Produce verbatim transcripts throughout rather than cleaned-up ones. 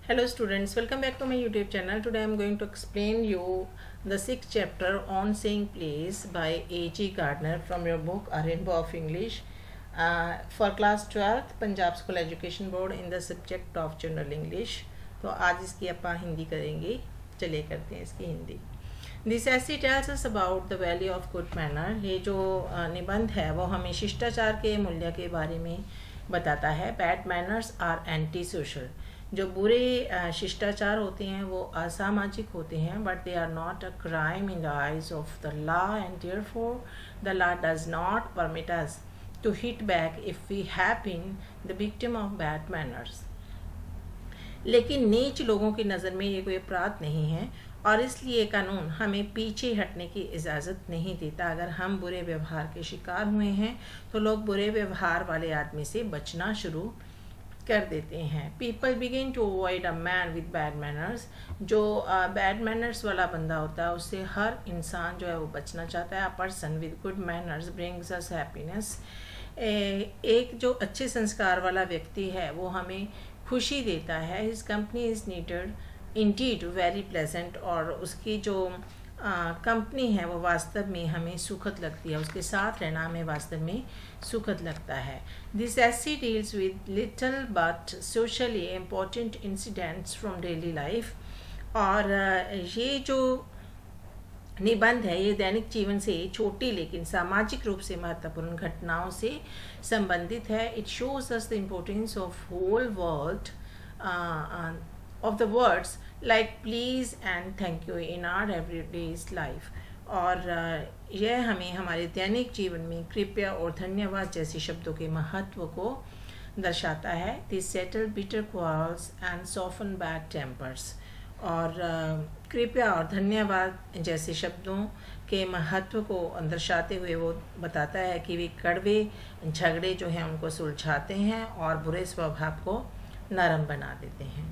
Hello students, welcome back to my YouTube channel. Today I am going to explain you the sixth chapter on saying please by A G Gardner from your book A Rainbow of English uh, for class twelfth Punjab School Education Board in the subject of General English. तो आज इसकी अपन हिंदी करेंगे. चलिए करते हैं इसकी Hindi. This essay tells us about the value of good manner. ये जो निबंध है वो हमें शिष्टाचार के मूल्य के बारे में बताता है. Bad manners are anti-social. जो बुरे शिष्टाचार होते हैं वो असामाजिक होते हैं, but they are not a crime in the eyes of the law and therefore the law does not permit us to hit back if we have been the victim of bad manners. लेकिन नीच लोगों की नज़र में ये कोई अपराध नहीं है और इसलिए कानून हमें पीछे हटने की इजाज़त नहीं देता. अगर हम बुरे व्यवहार के शिकार हुए हैं तो लोग बुरे व्यवहार वाले आदमी से बचना शुरू कर देते हैं. People begin to avoid a man with bad manners. जो बैड uh, मैनर्स वाला बंदा होता है उससे हर इंसान जो है वो बचना चाहता है. A person with good manners brings us happiness. एक जो अच्छे संस्कार वाला व्यक्ति है वो हमें खुशी देता है. His company is needed indeed very pleasant. और उसकी जो कंपनी uh, है वो वास्तव में हमें सुखद लगती है. उसके साथ रहना हमें वास्तव में सुखद लगता है. This essay deals with little but socially important incidents from daily life. और uh, ये जो निबंध है ये दैनिक जीवन से छोटी लेकिन सामाजिक रूप से महत्वपूर्ण घटनाओं से संबंधित है. It shows us the importance of whole world of the words like please and thank you in our everyday's life. और uh, यह हमें हमारे दैनिक जीवन में कृपया और धन्यवाद जैसे शब्दों के महत्व को दर्शाता है. These settle bitter quarrels and soften bad tempers. और uh, कृपया और धन्यवाद जैसे शब्दों के महत्व को दर्शाते हुए वो बताता है कि वे कड़वे झगड़े जो हैं उनको सुलझाते हैं और बुरे स्वभाव को नरम बना देते हैं.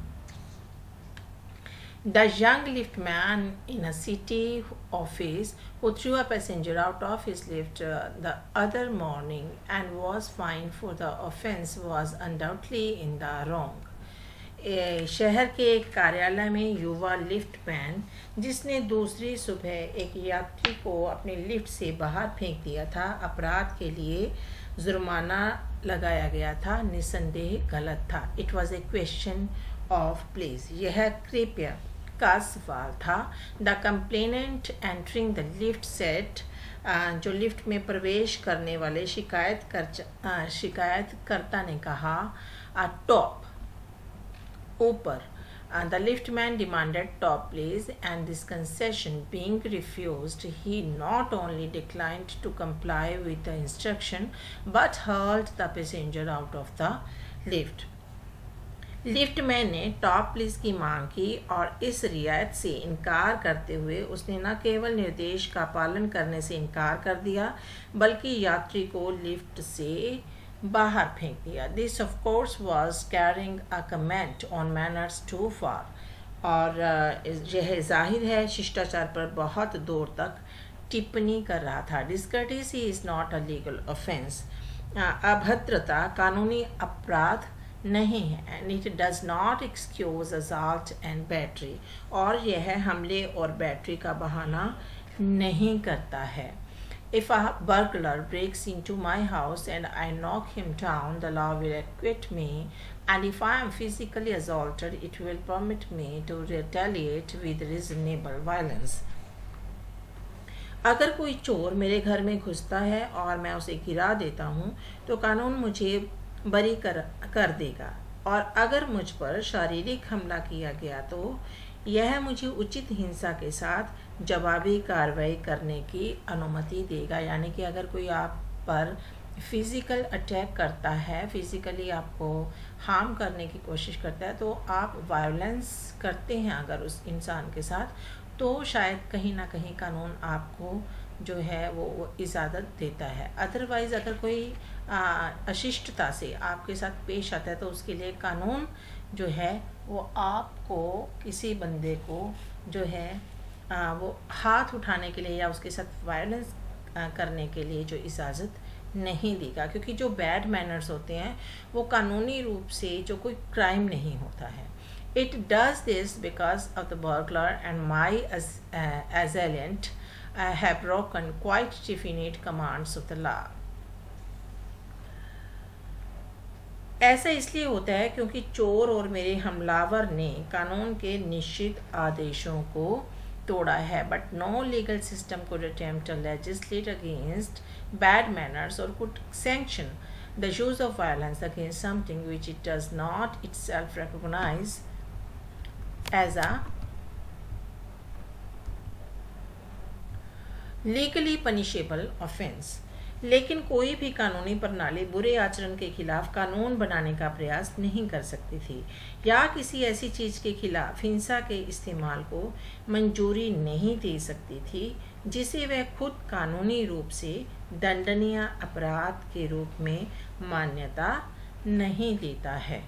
The young liftman in a city office who threw a passenger out of his lift uh, the other morning and was fined for the offense was undoubtedly in the wrong. ए, शहर के एक कार्यालय में युवा लिफ्टमैन जिसने दूसरी सुबह एक यात्री को अपने लिफ्ट से बाहर फेंक दिया था, अपराध के लिए जुर्माना लगाया गया था, निसंदेह गलत था. It was a question of please. यह कृपया का सवाल था. The complainant entering the lift said. जो लिफ्ट में प्रवेश करने वाले शिकायत कर शिकायतकर्ता ने कहा टॉप ऊपर. The liftman demanded top please and this concession being refused he not only declined to comply with the instruction but hurled the passenger out of the lift. Liftman ने टॉप प्लीज की मांग की और इस रियायत से इनकार करते हुए उसने न केवल निर्देश का पालन करने से इनकार कर दिया बल्कि यात्री को लिफ्ट से बाहर फेंक दिया. This of course was carrying a comment on manners too far. और यह जाहिर है शिष्टाचार पर बहुत दूर तक टिप्पणी कर रहा था. Discourtesy is not a legal offence. अभद्रता कानूनी अपराध नहीं है. And it does not excuse assault and battery. और यह हमले और बैटरी का बहाना नहीं करता है. If a burglar breaks into my house and I knock him down the law will acquit me and if I am physically assaulted it will permit me to retaliate with reasonable violence. अगर कोई चोर मेरे घर में घुसता है और मैं उसे गिरा देता हूँ तो कानून मुझे बरी कर कर देगा. और अगर मुझ पर शारीरिक हमला किया गया तो यह मुझे उचित हिंसा के साथ जवाबी कार्रवाई करने की अनुमति देगा. यानी कि अगर कोई आप पर फिज़िकल अटैक करता है, फिज़िकली आपको हार्म करने की कोशिश करता है तो आप वायलेंस करते हैं अगर उस इंसान के साथ, तो शायद कहीं ना कहीं कानून आपको जो है वो, वो इजाज़त देता है. अदरवाइज़ अगर कोई अशिष्टता से आपके साथ पेश आता है तो उसके लिए कानून जो है वो आपको किसी बंदे को जो है आ, वो हाथ उठाने के लिए या उसके साथ वायलेंस करने के लिए जो इजाज़त नहीं देगा. क्योंकि जो बैड मैनर्स होते हैं वो कानूनी रूप से जो कोई क्राइम नहीं होता है. It does this because of the burglar and my as, uh, assailant uh, have broken quite definite commands of the law. ऐसा इसलिए होता है क्योंकि चोर और मेरे हमलावर ने कानून के निश्चित आदेशों को तोड़ा है. But no legal system could attempt to legislate against bad manners or could sanction the use of violence against something which it does not itself recognize as a legally punishable offense. लेकिन कोई भी कानूनी प्रणाली बुरे आचरण के खिलाफ कानून बनाने का प्रयास नहीं कर सकती थी या किसी ऐसी चीज़ के खिलाफ हिंसा के इस्तेमाल को मंजूरी नहीं दे सकती थी जिसे वह खुद कानूनी रूप से दंडनीय अपराध के रूप में मान्यता नहीं देता है.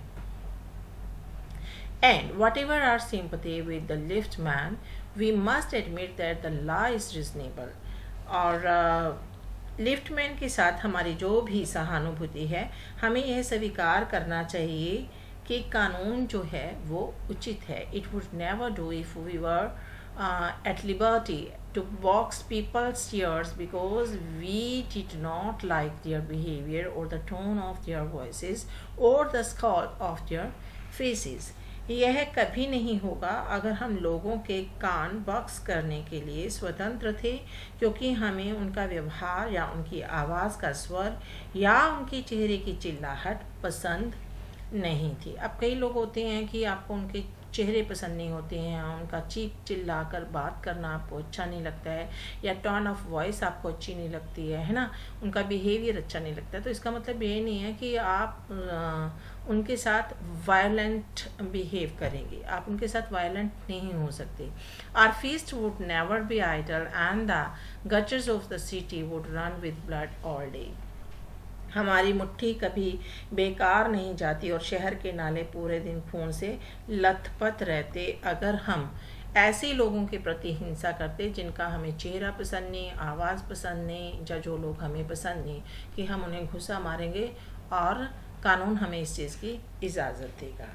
And whatever our sympathy with the lift man, we must admit that the law is reasonable. और uh, लिफ्टमैन के साथ हमारी जो भी सहानुभूति है, हमें यह स्वीकार करना चाहिए कि कानून जो है वो उचित है. It would never do if we were at liberty to box people's ears because we did not like their behaviour or the tone of their voices or the scowl of their faces. यह कभी नहीं होगा अगर हम लोगों के कान box करने के लिए स्वतंत्र थे क्योंकि हमें उनका व्यवहार या उनकी आवाज़ का स्वर या उनके चेहरे की चिल्लाहट पसंद नहीं थी. अब कई लोग होते हैं कि आपको उनके चेहरे पसंद नहीं होते हैं, उनका चीख चिल्ला कर बात करना आपको अच्छा नहीं लगता है या टोन ऑफ वॉइस आपको अच्छी नहीं लगती है है ना, उनका बिहेवियर अच्छा नहीं लगता है. तो इसका मतलब ये नहीं है कि आप आ, उनके साथ वायलेंट बिहेव करेंगे, आप उनके साथ वायलेंट नहीं हो सकते. Our fists would never be idle and the gutters of the city would run with blood all day. हमारी मुट्ठी कभी बेकार नहीं जाती और शहर के नाले पूरे दिन खून से लथपथ रहते अगर हम ऐसे लोगों के प्रति हिंसा करते जिनका हमें चेहरा पसंद नहीं, आवाज़ पसंद नहीं, या जो लोग हमें पसंद नहीं, कि हम उन्हें घुसा मारेंगे और कानून हमें इस चीज़ की इजाज़त देगा.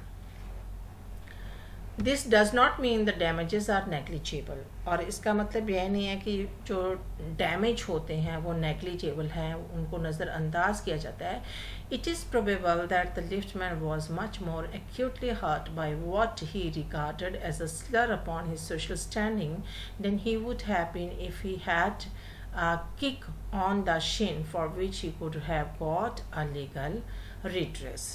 This does not mean the damages are negligible. और इसका मतलब यह नहीं है कि जो डैमेज होते हैं वो नेग्लिजिबल हैं, उनको नज़रअंदाज किया जाता है. It is probable that the liftman was much more acutely hurt by what he regarded as a slur upon his social standing than he would have been if he had kick on the shin for which he could have got a legal redress.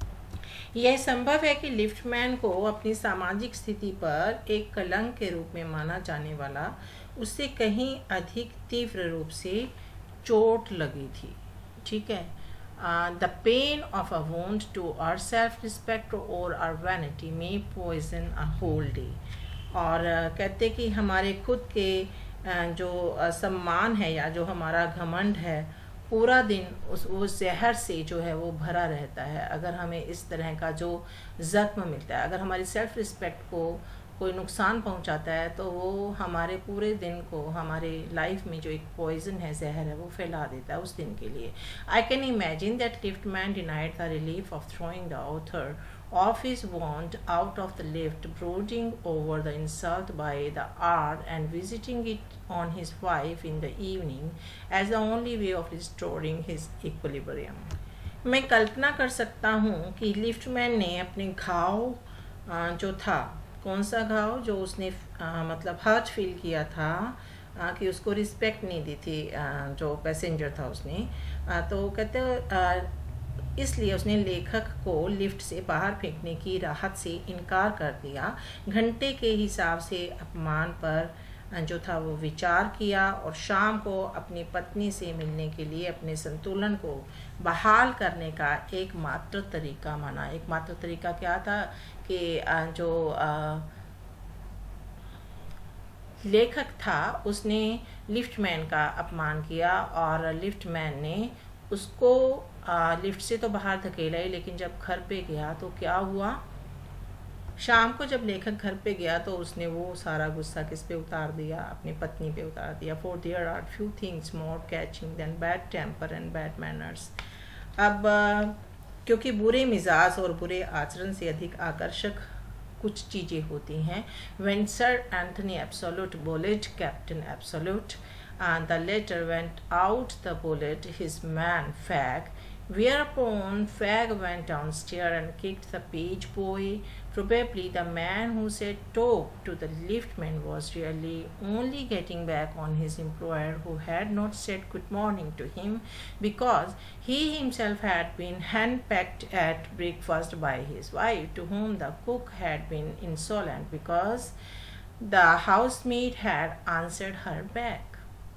यह संभव है कि liftman को अपनी सामाजिक स्थिति पर एक कलंक के रूप में माना जाने वाला उससे कहीं अधिक तीव्र रूप से चोट लगी थी. ठीक है. The pain of a wound to our self respect or our vanity may poison a whole day. और uh, कहते कि हमारे खुद के uh, जो uh, सम्मान है या जो हमारा घमंड है पूरा दिन उस उस जहर से जो है वो भरा रहता है. अगर हमें इस तरह का जो ज़ख्म मिलता है, अगर हमारी सेल्फ रिस्पेक्ट को कोई नुकसान पहुंचाता है तो वो हमारे पूरे दिन को, हमारे लाइफ में जो एक पॉइजन है, जहर है, वो फैला देता है उस दिन के लिए. I can imagine that liftman denied the relief of throwing the author of his want out of the lift, brooding over the insult by the hour and visiting it on his wife in the evening as the only way of restoring his equilibrium. मैं कल्पना कर सकता हूँ कि liftman ने अपने घाव जो था, कौन सा घाव, जो उसने आ, मतलब हर्ट फील किया था आ, कि उसको रिस्पेक्ट नहीं दी थी आ, जो पैसेंजर था उसने, आ, तो कहते इसलिए उसने लेखक को लिफ्ट से बाहर फेंकने की राहत से इनकार कर दिया. घंटे के हिसाब से अपमान पर जो था वो विचार किया और शाम को अपनी पत्नी से मिलने के लिए अपने संतुलन को बहाल करने का एकमात्र तरीका माना. एकमात्र तरीका क्या था कि जो लेखक था उसने लिफ्टमैन का अपमान किया और लिफ्टमैन ने उसको आ, लिफ्ट से तो बाहर धकेला ही, लेकिन जब घर पे गया तो क्या हुआ, शाम को जब लेखक घर पे गया तो उसने वो सारा गुस्सा किस पे उतार दिया, अपनी पत्नी पे उतार दिया. For there are few things more catching than bad temper and bad manners. अब क्योंकि बुरे मिजाज और बुरे आचरण से अधिक आकर्षक कुछ चीज़ें होती हैं. When Sir Anthony Absolute bullied Captain Absolute, and the latter went out the bullet his man Fag, whereupon Fag went downstairs and kicked the page boy. Probably the man who said talk to the liftman was really only getting back on his employer, who had not said good morning to him, because he himself had been hand-pecked at breakfast by his wife, to whom the cook had been insolent because the housemaid had answered her back.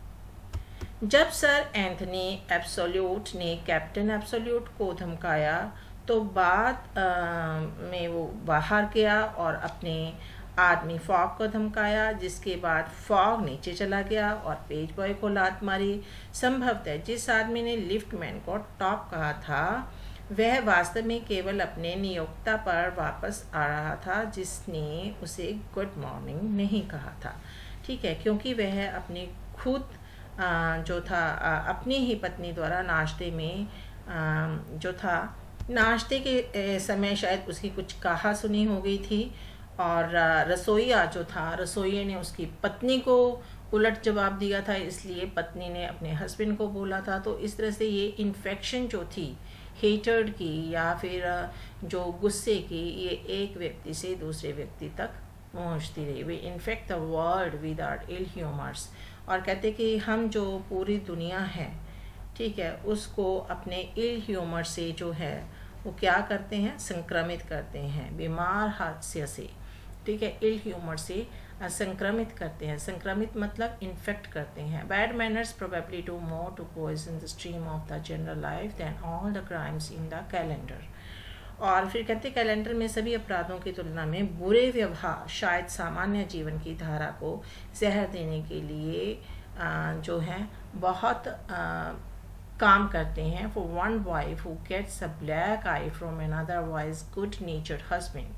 जब sir Anthony Absolute ने captain Absolute को धमकाया तो बाद में वो बाहर गया और अपने आदमी फॉग को धमकाया, जिसके बाद फॉग नीचे चला गया और पेज बॉय को लात मारी. संभवतः जिस आदमी ने लिफ्टमैन को टॉप कहा था वह वास्तव में केवल अपने नियोक्ता पर वापस आ रहा था, जिसने उसे गुड मॉर्निंग नहीं कहा था. ठीक है, क्योंकि वह अपनी खुद जो था अपनी ही पत्नी द्वारा नाश्ते में जो था नाश्ते के समय शायद उसकी कुछ कहा सुनी हो गई थी, और रसोइया जो था रसोइये ने उसकी पत्नी को उलट जवाब दिया था, इसलिए पत्नी ने अपने हस्बैंड को बोला था. तो इस तरह से ये इन्फेक्शन जो थी हेटर्ड की या फिर जो गुस्से की, ये एक व्यक्ति से दूसरे व्यक्ति तक पहुंचती रही. We infect the world with our ill humours. और कहते कि हम जो पूरी दुनिया है, ठीक है, उसको अपने इल ह्यूमर से जो है वो क्या करते हैं, संक्रमित करते हैं, बीमार हास्य से, ठीक है, इल ह्यूमर से संक्रमित करते हैं. संक्रमित मतलब इन्फेक्ट करते हैं. Bad manners probably do more to poison the stream of the general life than all the crimes in the calendar. और फिर कहते कैलेंडर में सभी अपराधों की तुलना में बुरे व्यवहार शायद सामान्य जीवन की धारा को जहर देने के लिए आ, जो है बहुत आ, काम करते हैं. For one wife who gets a black eye from otherwise good natured husband,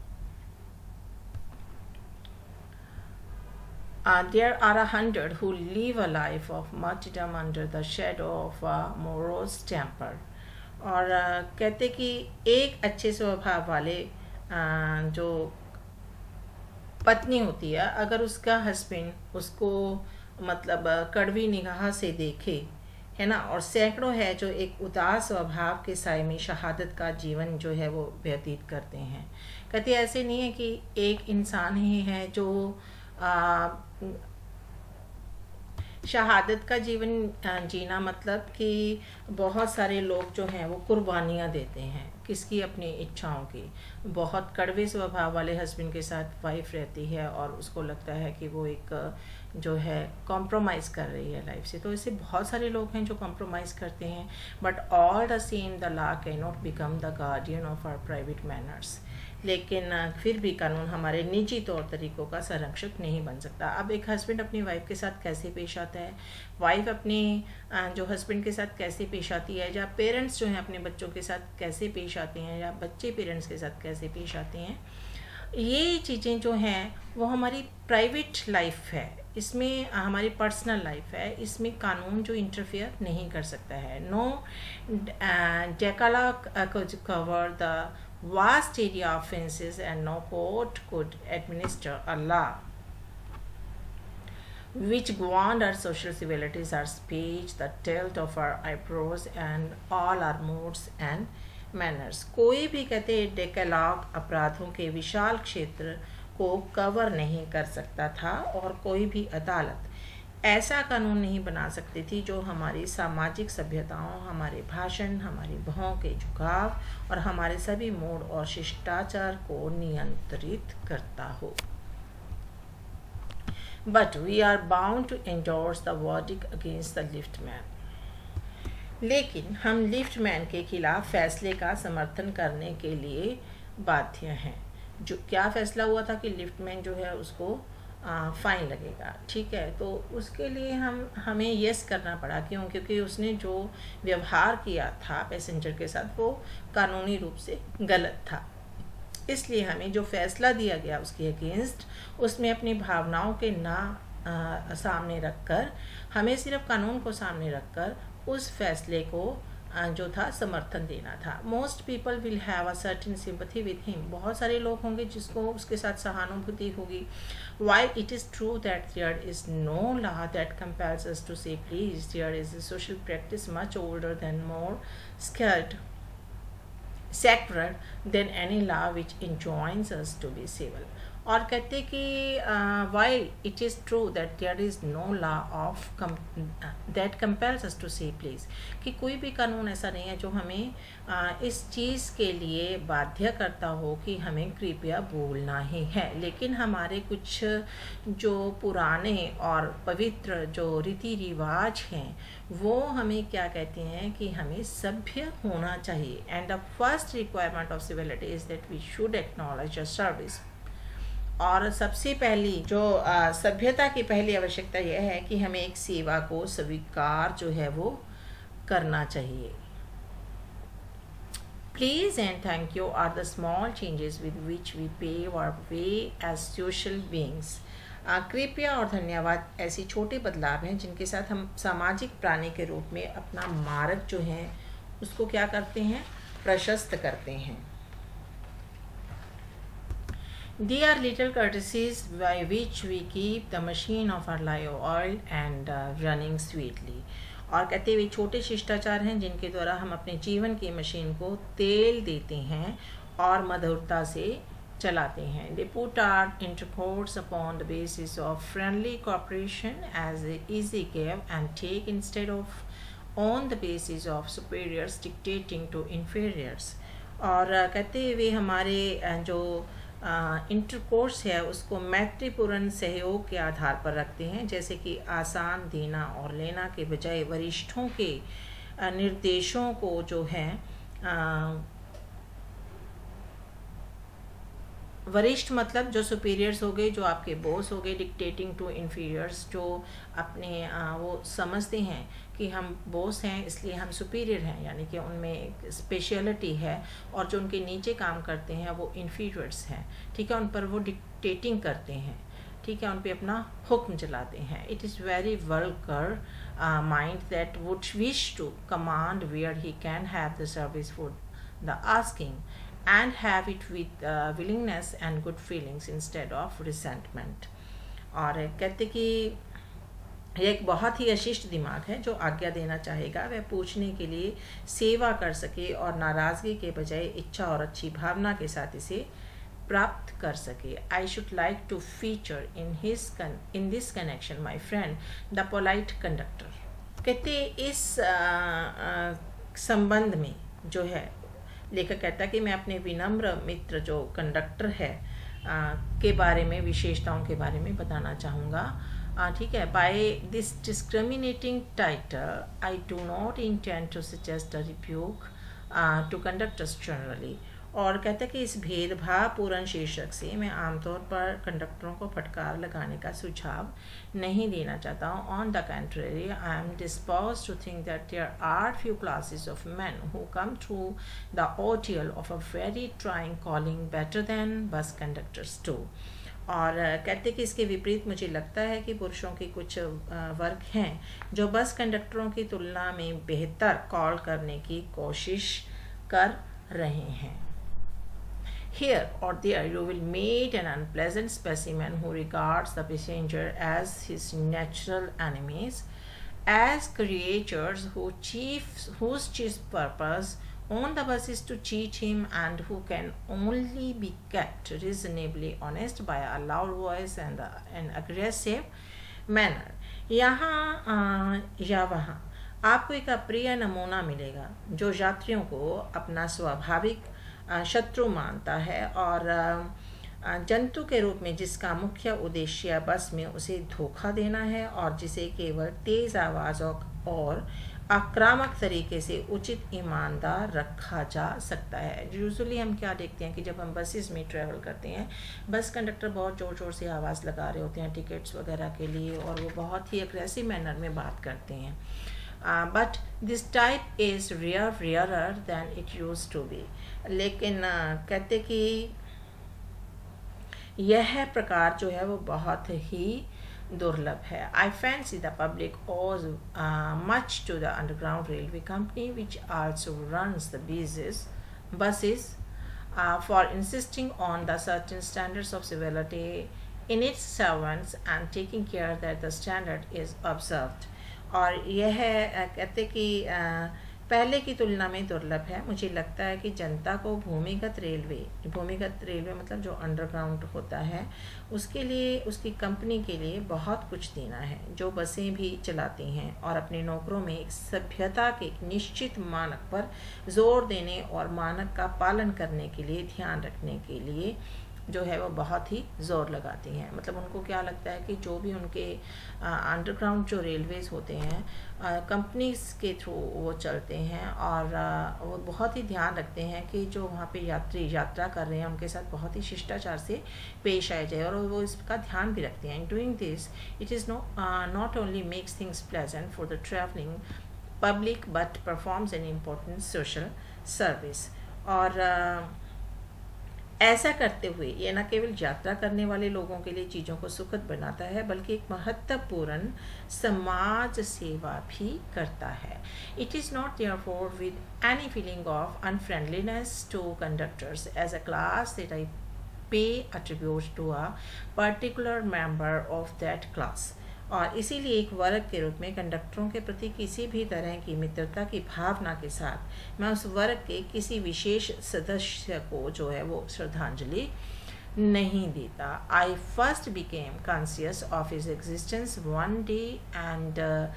there are a hundred who live a life of martyrdom under the shadow of a morose temper. और uh, कहते कि एक अच्छे स्वभाव वाले uh, जो पत्नी होती है, अगर उसका हस्बैंड उसको मतलब कड़वी निगाह से देखे, है ना, और सैकड़ों है जो एक उदास स्वभाव के साए में शहादत का जीवन जो है वो व्यतीत करते हैं. कहते ऐसे नहीं है कि एक इंसान ही है जो आ, शहादत का जीवन जीना मतलब कि बहुत सारे लोग जो हैं वो कुर्बानियाँ देते हैं किसकी, अपनी इच्छाओं की. बहुत कड़वे स्वभाव वाले हस्बैंड के साथ वाइफ रहती है और उसको लगता है कि वो एक जो है कॉम्प्रोमाइज़ कर रही है लाइफ से. तो ऐसे बहुत सारे लोग हैं जो कॉम्प्रोमाइज़ करते हैं. But all the same the law can not become the guardian of our private manners. लेकिन फिर भी कानून हमारे निजी तौर तरीक़ों का संरक्षक नहीं बन सकता. अब एक हस्बैंड अपनी वाइफ के साथ कैसे पेश आता है, वाइफ अपने जो हस्बैंड के साथ कैसे पेश आती है, या पेरेंट्स जो हैं अपने बच्चों के साथ कैसे पेश आते हैं, या बच्चे पेरेंट्स के साथ कैसे पेश आते हैं, ये चीज़ें जो हैं वो हमारी प्राइवेट लाइफ है, इसमें हमारी पर्सनल लाइफ है, इसमें कानून जो इंटरफेयर नहीं कर सकता है. No Decalogue could cover the vast area of offences and no court could administer a law which ground our social civilities, our speech, the tilt of our eyebrows and all our moods and manners. कोई भी कहते डेकालॉग अपराधों के विशाल क्षेत्र को cover नहीं कर सकता था और कोई भी अदालत ऐसा कानून नहीं बना सकती थी जो हमारी सामाजिक सभ्यताओं, हमारे भाषण, हमारी भौं के झुकाव और हमारे सभी मूड और शिष्टाचार को नियंत्रित करता हो. But we are bound to endorse the verdict against the liftman. लेकिन हम लिफ्टमैन के खिलाफ फैसले का समर्थन करने के लिए बाध्य हैं. जो क्या फैसला हुआ था कि लिफ्टमैन जो है उसको आ, फाइन लगेगा, ठीक है. तो उसके लिए हम हमें यस करना पड़ा. क्यों? क्योंकि उसने जो व्यवहार किया था पैसेंजर के साथ वो कानूनी रूप से गलत था. इसलिए हमें जो फैसला दिया गया उसके अगेंस्ट, उसमें अपनी भावनाओं के ना आ, सामने रखकर, हमें सिर्फ कानून को सामने रखकर उस फैसले को जो था समर्थन देना था. Most people will have a certain sympathy with him. बहुत सारे लोग होंगे जिसको उसके साथ सहानुभूति होगी. While it is true that there is no law that compels us to say please, there is a social practice much older than more scared sacred than any law which enjoins us to be civil. और कहते कि while it is true that there is no law of that compels us to say please, कि कोई भी कानून ऐसा नहीं है जो हमें uh, इस चीज़ के लिए बाध्य करता हो कि हमें कृपया बोलना ही है. लेकिन हमारे कुछ जो पुराने और पवित्र जो रीति रिवाज हैं वो हमें क्या कहते हैं कि हमें सभ्य होना चाहिए. And the first requirement of civility is that we should acknowledge a service. और सबसे पहली जो सभ्यता की पहली आवश्यकता यह है कि हमें एक सेवा को स्वीकार जो है वो करना चाहिए. Please and thank you are the small changes with which we pave our way as social beings. कृपया और धन्यवाद ऐसी छोटे बदलाव हैं जिनके साथ हम सामाजिक प्राणी के रूप में अपना मार्ग जो है उसको क्या करते हैं, प्रशस्त करते हैं. They are little courtesies by which we keep the machine of our life oiled and uh, running sweetly. और कहते हुए छोटे शिष्टाचार हैं जिनके द्वारा हम अपने जीवन की मशीन को तेल देते हैं और मधुरता से चलाते हैं. They put our intercourse upon the basis of friendly cooperation as a easy give and take instead of on the basis of superiors dictating to inferiors. और uh, कहते हुए हमारे uh, जो इंटरकोर्स है उसको मैत्रीपूर्ण सहयोग के आधार पर रखते हैं, जैसे कि आसान देना और लेना के बजाय वरिष्ठों के निर्देशों को जो है वरिष्ठ मतलब जो सुपीरियर्स हो गए, जो आपके बॉस हो गए, डिक्टेटिंग टू इन्फीरियर्स जो अपने आ, वो समझते हैं कि हम बॉस हैं इसलिए हम सुपीरियर हैं, यानी कि उनमें एक स्पेशलिटी है, और जो उनके नीचे काम करते हैं वो इन्फीरियर्स हैं. ठीक है, उन पर वो डिक्टेटिंग करते हैं. ठीक है, उन पर अपना हुक्म चलाते हैं. It is very vulgar mind that would wish to command where he can have the service for the asking and have it with uh, willingness and good feelings instead of resentment. और कहते कि एक बहुत ही अशिष्ट दिमाग है जो आज्ञा देना चाहेगा वह पूछने के लिए सेवा कर सके और नाराज़गी के बजाय इच्छा और अच्छी भावना के साथ इसे प्राप्त कर सके. I should like to feature in his in this connection my friend the polite conductor. कहते इस संबंध में जो है लेखक कहता है कि मैं अपने विनम्र मित्र जो कंडक्टर है आ, के बारे में विशेषताओं के बारे में बताना चाहूँगा. ठीक है, by this discriminating title I do not intend to suggest a rebuke to conductors generally. और कहता है कि इस भेदभावपूर्ण शीर्षक से मैं आमतौर पर कंडक्टरों को फटकार लगाने का सुझाव नहीं देना चाहता हूँ. On the contrary I am disposed to think that there are few classes of men who come through the ordeal of a very trying calling better than bus conductors too. और कहते कि इसके विपरीत मुझे लगता है कि पुरुषों के कुछ वर्ग हैं जो बस कंडक्टरों की तुलना में बेहतर कॉल करने की कोशिश कर रहे हैं. Here or there you will meet an unpleasant specimen who regards the passenger as his natural enemies, as creatures who chief, whose chief purpose on the bus is to cheat him and who can only be kept reasonably honest by a loud voice and a, an aggressive manner. यहाँ या वहाँ आपको एक अप्रिय नमूना मिलेगा जो यात्रियों को अपना स्वाभाविक शत्रु मानता है और जंतु के रूप में जिसका मुख्य उद्देश्य बस में उसे धोखा देना है और जिसे केवल तेज़ आवाज़ों और आक्रामक तरीके से उचित ईमानदार रखा जा सकता है. यूजुअली हम क्या देखते हैं कि जब हम बसेस में ट्रैवल करते हैं बस कंडक्टर बहुत ज़ोर ज़ोर से आवाज़ लगा रहे होते हैं टिकट्स वगैरह के लिए और वो बहुत ही अग्रेसिव मैनर में बात करते हैं. But this type is rare rarer than it used to be. लेकिन uh, कहते कि यह प्रकार जो है वो बहुत ही दुर्लभ है. I fancy the public owes uh, much to the underground railway company which also runs the buses buses uh, for insisting on the certain standards of civility in its servants and taking care that the standard is observed. और यह कहते कि पहले की तुलना में दुर्लभ है. मुझे लगता है कि जनता को भूमिगत रेलवे भूमिगत रेलवे मतलब जो अंडरग्राउंड होता है उसके लिए उसकी कंपनी के लिए बहुत कुछ देना है, जो बसें भी चलाती हैं और अपने नौकरों में एक सभ्यता के एक निश्चित मानक पर जोर देने और मानक का पालन करने के लिए ध्यान रखने के लिए जो है वो बहुत ही ज़ोर लगाती हैं. मतलब उनको क्या लगता है कि जो भी उनके अंडरग्राउंड जो रेलवेज़ होते हैं कंपनीज के थ्रू वो चलते हैं और आ, वो बहुत ही ध्यान रखते हैं कि जो वहाँ पे यात्री यात्रा कर रहे हैं उनके साथ बहुत ही शिष्टाचार से पेश आया जाए और वो इसका ध्यान भी रखते हैं. Doing this it is no not only makes things pleasant for the travelling public but performs an important social service. और uh, ऐसा करते हुए ये न केवल यात्रा करने वाले लोगों के लिए चीज़ों को सुखद बनाता है बल्कि एक महत्वपूर्ण समाज सेवा भी करता है. It is not therefore with any feeling of unfriendliness to conductors as a class that I pay a tribute to a particular member of that class. और इसीलिए एक वर्ग के रूप में कंडक्टरों के प्रति किसी भी तरह की मित्रता की भावना के साथ मैं उस वर्ग के किसी विशेष सदस्य को जो है वो श्रद्धांजलि नहीं देता. I first became conscious of his existence one day and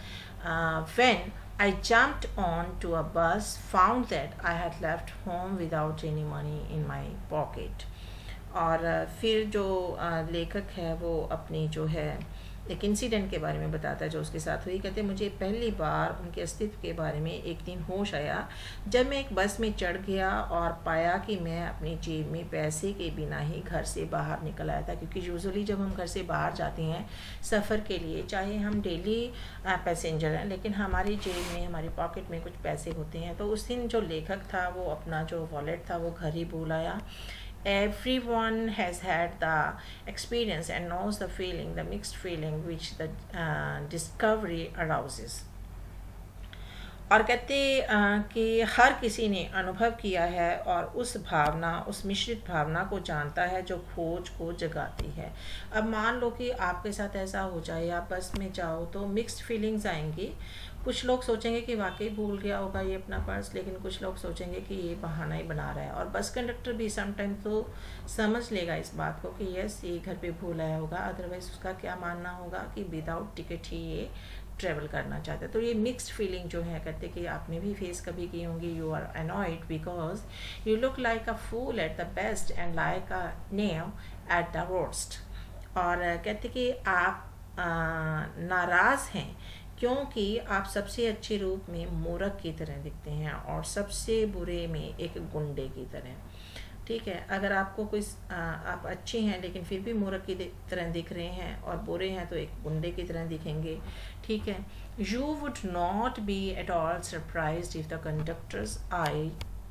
when I jumped on to a bus, found that I had left home without any money in my pocket. और फिर जो लेखक है वो अपनी जो है एक इंसिडेंट के बारे में बताता है जो उसके साथ हुई. कहते मुझे पहली बार उनके अस्तित्व के बारे में एक दिन होश आया जब मैं एक बस में चढ़ गया और पाया कि मैं अपनी जेब में पैसे के बिना ही घर से बाहर निकल आया था. क्योंकि यूजुअली जब हम घर से बाहर जाते हैं सफ़र के लिए, चाहे हम डेली पैसेंजर हैं, लेकिन हमारी जेब में हमारी पॉकेट में कुछ पैसे होते हैं. तो उस दिन जो लेखक था वो अपना जो वॉलेट था वो घर ही भूल आया. Everyone has had the experience and knows the feeling, the mixed feeling which the uh, discovery arouses. और कहते कि हर किसी ने अनुभव किया है और उस भावना उस मिश्रित भावना को जानता है जो खोज को जगाती है. अब मान लो कि आपके साथ ऐसा हो जाए, आप बस में जाओ तो मिक्स्ड फीलिंग्स आएंगी. कुछ लोग सोचेंगे कि वाकई भूल गया होगा ये अपना पर्स, लेकिन कुछ लोग सोचेंगे कि ये बहाना ही बना रहा है. और बस कंडक्टर भी समटाइम तो समझ लेगा इस बात को कि यस ये घर पे भूल आया होगा, अदरवाइज़ उसका क्या मानना होगा कि विदाउट टिकट ही ये ट्रैवल करना चाहते हैं. तो ये मिक्स्ड फीलिंग जो है कहते कि आपने भी फेस कभी की होंगी. You are annoyed because you look like a fool at the best and like a knave at the worst. और कहते कि आप नाराज़ हैं क्योंकि आप सबसे अच्छे रूप में मूर्ख की तरह दिखते हैं और सबसे बुरे में एक गुंडे की तरह. ठीक है, अगर आपको कोई आ, आप अच्छे हैं लेकिन फिर भी मूर्ख की तरह दिख रहे हैं और बुरे हैं तो एक गुंडे की तरह दिखेंगे. ठीक है. You would not be at all surprised if the conductors eyed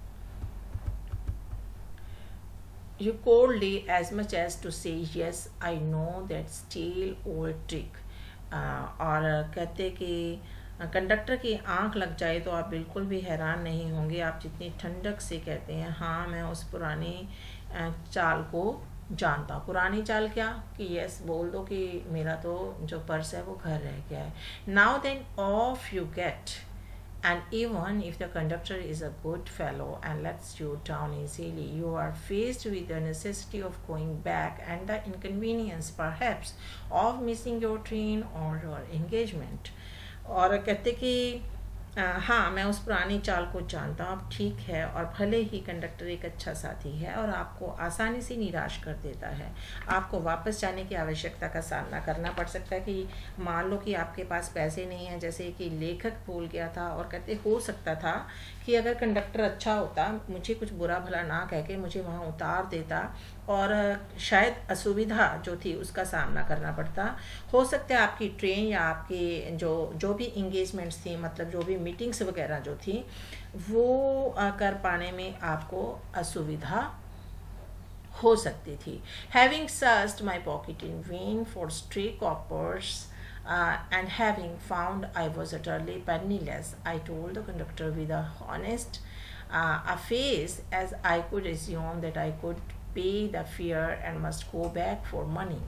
you coldly as much as to say yes I know that stale old trick. और कहते कि कंडक्टर की आंख लग जाए तो आप बिल्कुल भी हैरान नहीं होंगे. आप जितनी ठंडक से कहते हैं हाँ मैं उस पुरानी चाल को जानता हूँ. पुरानी चाल क्या कि यस बोल दो कि मेरा तो जो पर्स है वो घर रह गया है. Now then off you get. And even if the conductor is a good fellow and lets you down easily, you are faced with the necessity of going back and the inconvenience perhaps of missing your train or your engagement. और कहते कि आ, हाँ मैं उस पुरानी चाल को जानता हूँ. अब ठीक है, और भले ही कंडक्टर एक अच्छा साथी है और आपको आसानी से निराश कर देता है, आपको वापस जाने की आवश्यकता का सामना करना पड़ सकता है कि मान लो कि आपके पास पैसे नहीं हैं जैसे कि लेखक भूल गया था. और कहते हो सकता था कि अगर कंडक्टर अच्छा होता, मुझे कुछ बुरा भला ना कह के मुझे वहाँ उतार देता और शायद असुविधा जो थी उसका सामना करना पड़ता. हो सकता है आपकी ट्रेन या आपकी जो जो भी इंगेजमेंट्स थी, मतलब जो भी मीटिंग्स वगैरह जो थी वो कर पाने में आपको असुविधा हो सकती थी. Having searched my pocket in vain for stray coppers, uh, and having found I was utterly penniless, I told the conductor with a honest uh, a face as I could assume that I could pay the fare and must go back for money.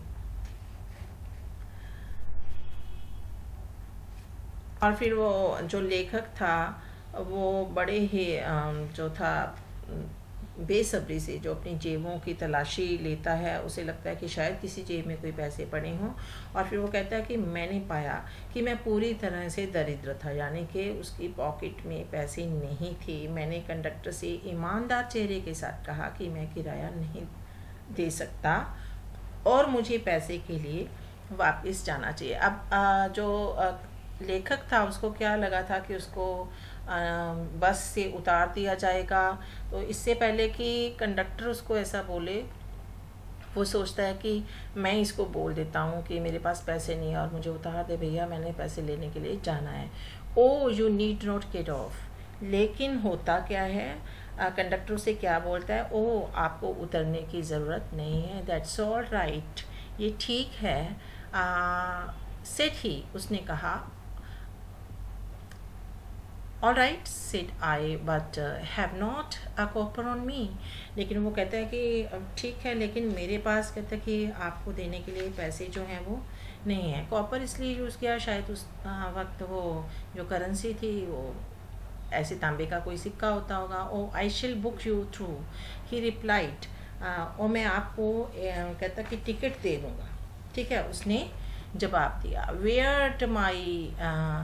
और फिर वो जो लेखक था वो बड़े ही जो था बेसब्री से जो अपनी जेबों की तलाशी लेता है, उसे लगता है कि शायद किसी जेब में कोई पैसे पड़े हों, और फिर वो कहता है कि मैंने पाया कि मैं पूरी तरह से दरिद्र था, यानी कि उसकी पॉकेट में पैसे नहीं थे. मैंने कंडक्टर से ईमानदार चेहरे के साथ कहा कि मैं किराया नहीं दे सकता और मुझे पैसे के लिए वापस जाना चाहिए. अब आ, जो आ, लेखक था उसको क्या लगा था कि उसको आ, बस से उतार दिया जाएगा, तो इससे पहले कि कंडक्टर उसको ऐसा बोले वो सोचता है कि मैं इसको बोल देता हूँ कि मेरे पास पैसे नहीं है और मुझे उतार दे भैया, मैंने पैसे लेने के लिए जाना है. Oh you need not get off. लेकिन होता क्या है, कंडक्टर से क्या बोलता है, ओ आपको उतरने की ज़रूरत नहीं है. दैट्स ऑल राइट, ये ठीक है. सेड ही, उसने कहा. All right said I, but have not a copper on me. लेकिन वो कहता है कि ठीक है, लेकिन मेरे पास कहता है कि आपको देने के लिए पैसे जो हैं वो नहीं है. कॉपर इसलिए यूज़ किया, शायद उस वक्त वो जो करेंसी थी वो ऐसे तांबे का कोई सिक्का होता होगा. Oh I shall book you through, he replied. और मैं आपको कहता कि टिकट दे दूँगा. ठीक है, उसने जवाब दिया. Where my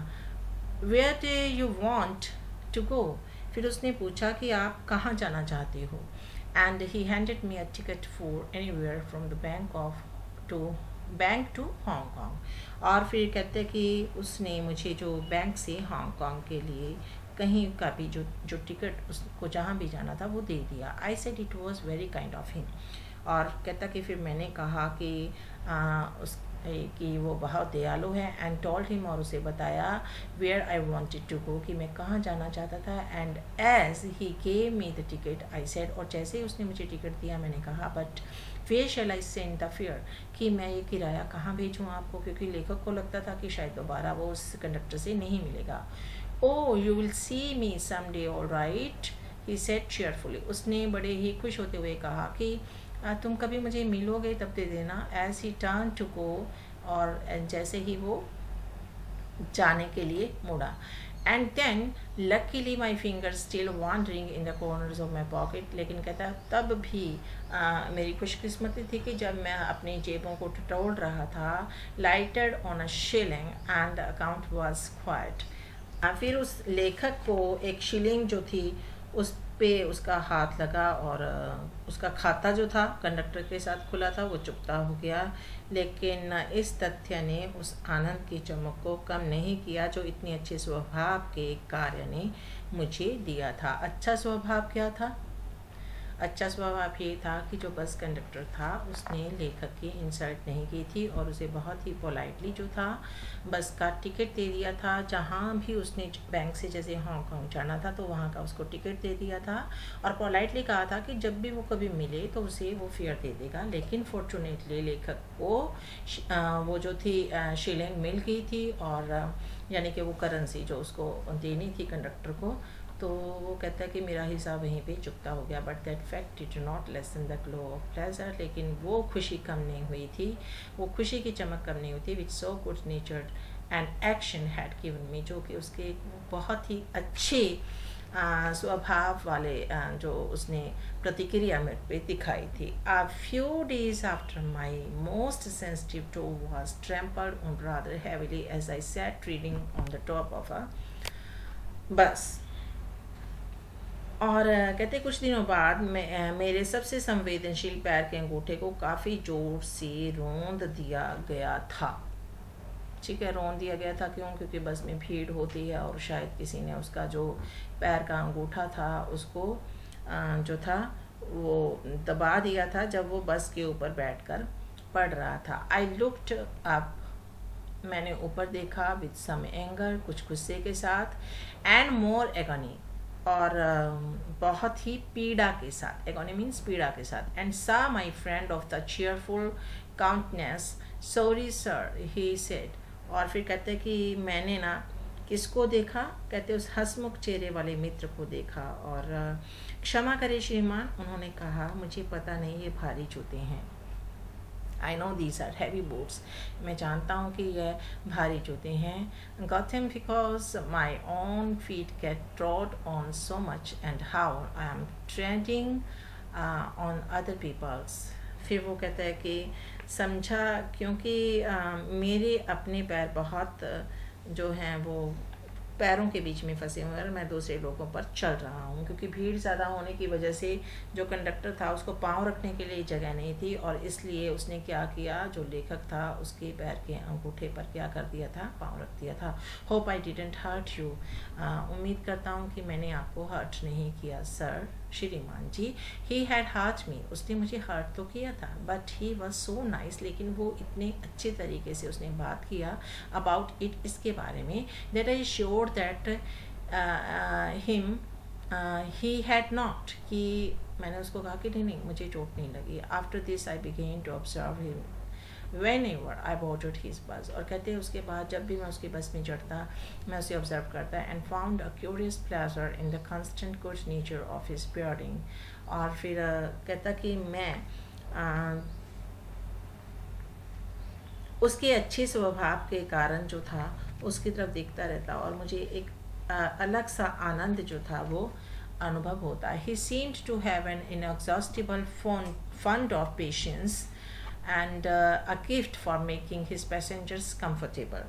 where do you want to go. फिर उसने पूछा कि आप कहाँ जाना चाहते हो. And he handed me a ticket for anywhere from the bank of to bank to Hong Kong. और फिर कहते कि उसने मुझे जो बैंक से हांगकॉन्ग के लिए कहीं का भी जो जो टिकट उसको जहाँ भी जाना था वो दे दिया. I said it was very kind of him. और कहता कि फिर मैंने कहा कि आ, उस कि वो बहुत दयालु है. एंड टोल्ड हिम, और उसे बताया where I wanted to go, कि मैं कहाँ जाना चाहता था. And as he gave me the ticket I said, और जैसे ही उसने मुझे टिकट दिया मैंने कहा, but where shall I send the fare, कि मैं ये किराया कहाँ भेजूँ आपको, क्योंकि लेखक को लगता था कि शायद दोबारा वो उस कंडक्टर से नहीं मिलेगा. Oh you will see me some day all right, he said cheerfully. उसने बड़े ही खुश होते हुए कहा कि तुम कभी मुझे मिलोगे तब दे देना. As he turn to go, और जैसे ही वो जाने के लिए मुड़ा. And then luckily my finger still wandering in the corners of my pocket. लेकिन कहता तब भी आ, मेरी खुशकिस्मती थी कि जब मैं अपनी जेबों को टटोल रहा था, lighted on a shilling and account was quite. फिर उस लेखक को एक शिलिंग जो थी उस पे उसका हाथ लगा, और उसका खाता जो था कंडक्टर के साथ खुला था वो चुकता हो गया. लेकिन इस तथ्य ने उस आनंद की चमक को कम नहीं किया जो इतने अच्छे स्वभाव के कार्य ने मुझे दिया था. अच्छा स्वभाव क्या था? अच्छा स्वभाव ये था कि जो बस कंडक्टर था उसने लेखक की इंसल्ट नहीं की थी, और उसे बहुत ही पोलाइटली जो था बस का टिकट दे दिया था. जहाँ भी उसने बैंक से जैसे हांगकांग जाना था तो वहाँ का उसको टिकट दे दिया था, और पोलाइटली कहा था कि जब भी वो कभी मिले तो उसे वो फेयर दे देगा. लेकिन फॉर्चुनेटली लेखक को वो जो थी शिलिंग मिल गई थी, और यानी कि वो करेंसी जो उसको देनी थी कंडक्टर को, तो वो कहता है कि मेरा हिसाब वहीं पे चुकता हो गया. But that fact did not lessen the glow of pleasure. लेकिन वो खुशी कम नहीं हुई थी, वो खुशी की चमक कम नहीं हुई थी, which so good natured and action had given me, जो कि उसके बहुत ही अच्छे स्वभाव वाले आ, जो उसने प्रतिक्रिया मेरे पे दिखाई थी. A few days after my most sensitive toe was trampled on rather heavily as I sat reading on the top of a bus. और कहते कुछ दिनों बाद मैं मेरे सबसे संवेदनशील पैर के अंगूठे को काफ़ी जोर से रौंद दिया गया था. ठीक है, रौंद दिया गया था क्यों? क्योंकि बस में भीड़ होती है और शायद किसी ने उसका जो पैर का अंगूठा था उसको जो था वो दबा दिया था जब वो बस के ऊपर बैठकर पढ़ रहा था. आई लुक्ड अप, मैंने ऊपर देखा, विद सम एंगर, कुछ गुस्से के साथ, एंड मोर एगनी, और अ, बहुत ही पीड़ा के साथ, एगोनी मीन्स पीड़ा के साथ, and saw my friend of the cheerful countenance, sorry sir he said. और फिर कहते कि मैंने ना किसको देखा, कहते उस हंसमुख चेहरे वाले मित्र को देखा, और अ, क्षमा करें श्रीमान, उन्होंने कहा, मुझे पता नहीं ये भारी जूते हैं। I know these are heavy boots, मैं जानता हूँ कि यह भारी जूते हैं। Got him because my own feet get trod on so much and how I am treading on other people's. फिर वो कहता है कि समझा क्योंकि uh, मेरे अपने पैर बहुत uh, जो हैं वो पैरों के बीच में फंसे हुए हैं, और मैं दूसरे लोगों पर चल रहा हूँ, क्योंकि भीड़ ज़्यादा होने की वजह से जो कंडक्टर था उसको पाँव रखने के लिए जगह नहीं थी, और इसलिए उसने क्या किया, जो लेखक था उसके पैर के अंगूठे पर क्या कर दिया था, पाँव रख दिया था। Hope I didn't hurt you, उम्मीद करता हूँ कि मैंने आपको हर्ट नहीं किया सर, श्रीमान जी। ही हैड हर्ट मी, उसने मुझे हर्ट तो किया था, but he was so nice, लेकिन वो इतने अच्छे तरीके से उसने बात किया अबाउट इट, इसके बारे में, that I sure that him he had not, कि मैंने उसको कहा कि नहीं नहीं मुझे चोट नहीं लगी। After this I began to observe him whenever I boarded his bus, और कहते हैं उसके बाद जब भी मैं उसकी बस में चढ़ता मैं उसे ऑब्जर्व करता, and found a curious pleasure in the constant good nature of his bearing। और फिर uh, कहता कि मैं uh, उसके अच्छे स्वभाव के कारण जो था उसकी तरफ देखता रहता, और मुझे एक uh, अलग सा आनंद जो था वो अनुभव होता। He seemed to have an inexhaustible fund of patience and uh, a gift for making his passengers comfortable।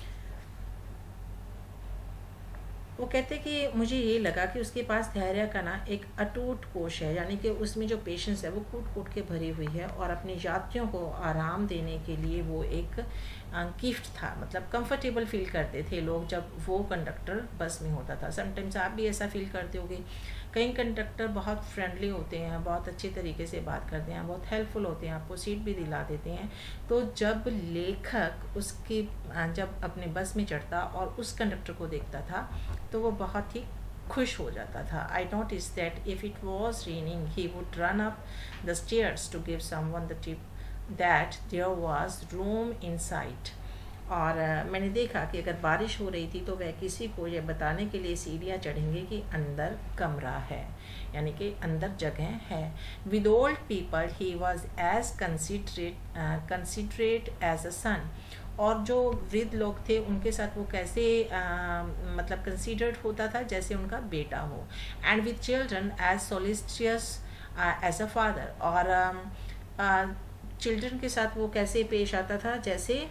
वो कहते कि मुझे ये लगा कि उसके पास धैर्य का ना एक अटूट कोश है, यानी कि उसमें जो पेशेंस है वो कूट कूट के भरी हुई है, और अपने यात्रियों को आराम देने के लिए वो एक गिफ्ट था, मतलब कंफर्टेबल फील करते थे लोग जब वो कंडक्टर बस में होता था। समटाइम्स आप भी ऐसा फील करते होगे, कई कंडक्टर बहुत फ्रेंडली होते हैं, बहुत अच्छे तरीके से बात करते हैं, बहुत हेल्पफुल होते हैं, आपको सीट भी दिला देते हैं। तो जब लेखक उसकी जब अपने बस में चढ़ता और उस कंडक्टर को देखता था तो वो बहुत ही खुश हो जाता था। I notice that if it was raining he would run up the stairs to give someone the tip that there was room inside. और uh, मैंने देखा कि अगर बारिश हो रही थी तो वह किसी को यह बताने के लिए सीढ़ियाँ चढ़ेंगे कि अंदर कमरा है, यानी कि अंदर जगह है। With old people he was as considerate considerate as a son. और जो वृद्ध लोग थे उनके साथ वो कैसे uh, मतलब कंसिडर्ड होता था जैसे उनका बेटा हो। And with children as solicitous as a father. और चिल्ड्रन uh, uh, के साथ वो कैसे पेश आता था, जैसे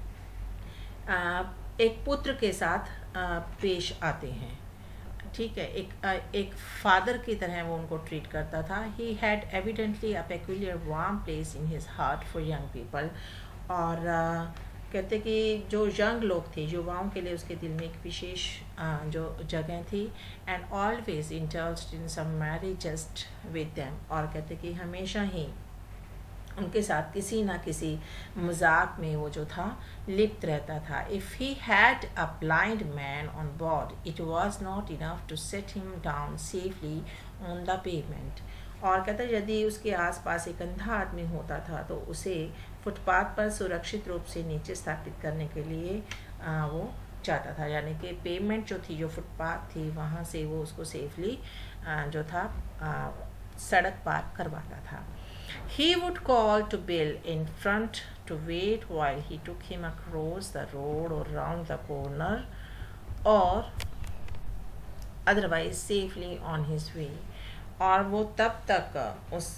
Uh, एक पुत्र के साथ uh, पेश आते हैं, ठीक है, एक uh, एक फादर की तरह वो उनको ट्रीट करता था। He had evidently a peculiar warm place in his heart for young people. और uh, कहते कि जो यंग लोग थे, युवाओं के लिए उसके दिल में एक विशेष uh, जो जगह थी। And always interest in some marriage just with them. और कहते कि हमेशा ही उनके साथ किसी ना किसी मजाक में वो जो था लिप्त रहता था। If he had a blind man on board it was not enough to set him down safely on the pavement. और कहता है यदि उसके आसपास एक अंधा आदमी होता था तो उसे फुटपाथ पर सुरक्षित रूप से नीचे स्थापित करने के लिए आ, वो चाहता था, यानी कि पेवमेंट जो थी, जो फुटपाथ थी, वहाँ से वो उसको सेफली जो था आ, सड़क पार करवाता था। He would call to Bill in front to wait while he took him across the road or round the corner or otherwise safely on his way। और वो तब तक उस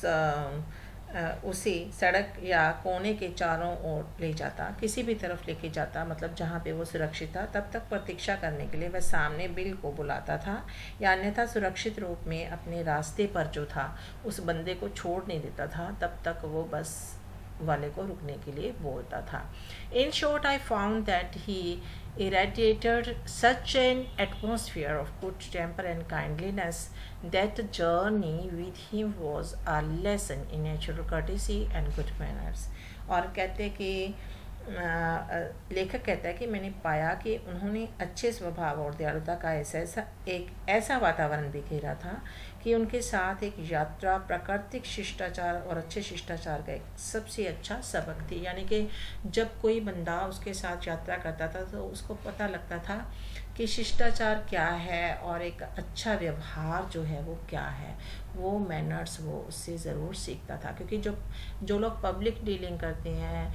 उसे सड़क या कोने के चारों ओर ले जाता, किसी भी तरफ लेके जाता, मतलब जहाँ पे वो सुरक्षित था, तब तक प्रतीक्षा करने के लिए वह सामने बिल को बुलाता था, या अन्यथा सुरक्षित रूप में अपने रास्ते पर जो था उस बंदे को छोड़ नहीं देता था, तब तक वो बस वाले को रुकने के लिए बोलता था। In short I found that he irradiated such an atmosphere of good temper and kindliness that the journey with him was a lesson in natural courtesy and good manners। और कहते कि लेखक कहता है कि मैंने पाया कि उन्होंने अच्छे स्वभाव और दयालुता का ऐसा ऐसा एक ऐसा वातावरण बिखेरा था कि उनके साथ एक यात्रा प्राकृतिक शिष्टाचार और अच्छे शिष्टाचार का एक सबसे अच्छा सबक थी। यानी कि जब कोई बंदा उसके साथ यात्रा करता था तो उसको पता लगता था कि शिष्टाचार क्या है और एक अच्छा व्यवहार जो है वो क्या है, वो मैनर्स वो उससे ज़रूर सीखता था। क्योंकि जो जो लोग पब्लिक डीलिंग करते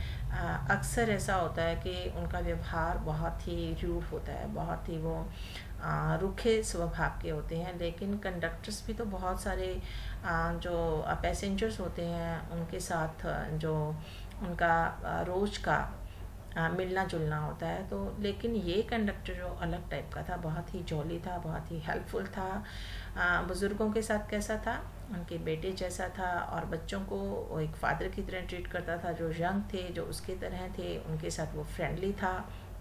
हैं अक्सर ऐसा होता है कि उनका व्यवहार बहुत ही रूड होता है, बहुत ही वो आ, रुखे स्वभाव के होते हैं। लेकिन कंडक्टर्स भी तो बहुत सारे आ, जो पैसेंजर्स होते हैं उनके साथ जो उनका रोज़ का आ, मिलना जुलना होता है। तो लेकिन ये कंडक्टर जो अलग टाइप का था, बहुत ही जॉली था, बहुत ही हेल्पफुल था। बुज़ुर्गों के साथ कैसा था, उनके बेटे जैसा था, और बच्चों को वो एक फादर की तरह ट्रीट करता था। जो यंग थे, जो उसके तरह थे, उनके साथ वो फ्रेंडली था।